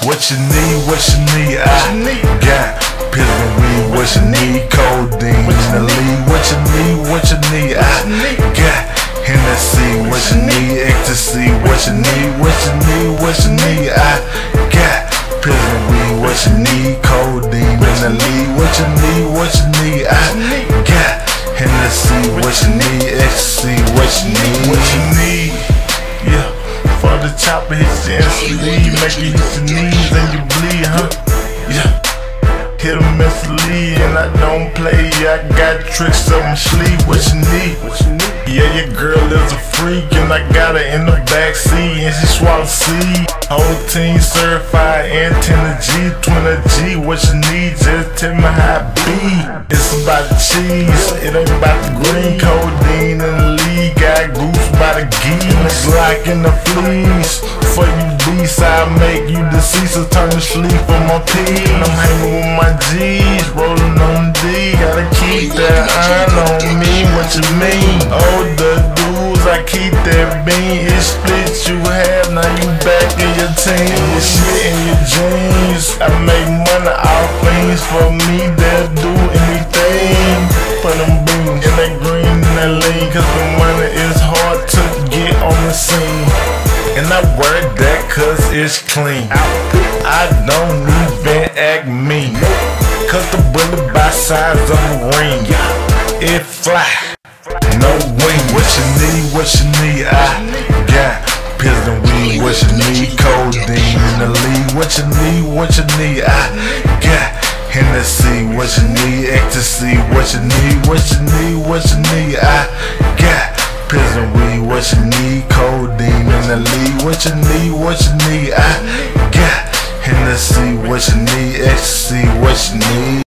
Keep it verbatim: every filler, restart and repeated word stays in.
What you need, what you need, I got pizzin' weed. What you need, codeine in the lead. What you need, what you need, I got Hennessy. What you need, ecstasy. What you need, what you need, what you need, I got pizzin' weed. What you need, codeine in the lead. What you need, what you need, I got Hennessy. What you need, ecstasy. What you need, what you need, yeah. For the chopper hits your sleeve, make you hit your knees and you bleed, huh? Yeah. Hit them mentally and I don't play. I got tricks up my sleeve. What you need? Yeah, your girl is a freak and I got her in the backseat and she swallow seed. Whole team certified, antenna G, twenty G. What you need? Just tell me how it be. It's about the cheese, it ain't about the green. Codeine in the league, got goose by the geese. Like in the fleas, for you beasts, I make you deceased. So turn to sleep on my peas. I'm hanging with my G's, rolling on D. Gotta keep that iron on me. What you mean? Oh, the dudes, I keep that bean. It splits you half, now you back in your team. Your shit in your jeans. I make money off things. For me, they'll do anything. Put them beans in that green and that lean, cause the money is hard to get on the scene. And I wear that cause it's clean. I don't even act mean, cause the bullet by size of the ring, it fly, no wing. What you need, what you need, I got pizzin' weed. What you need, codeine in the lead. What you need, what you need, I got Hennessy. What you need, ecstasy. What you need, what you need, what you need, I got pizzin' weed. What you need, codeine in the lead. What you need, what you need, I got Hennessy. What you need.